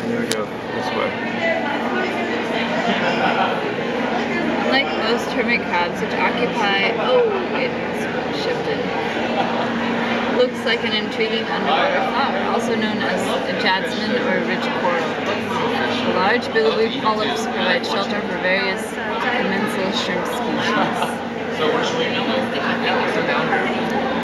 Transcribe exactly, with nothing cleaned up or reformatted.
Here we go, this way. Unlike most hermit crabs, which occupy... Oh, it's shifted. Looks like an intriguing underwater flower, also known as a jasmine or rich coral. The large billowy polyps provide shelter for various commensal shrimp species. So we're just waiting on those.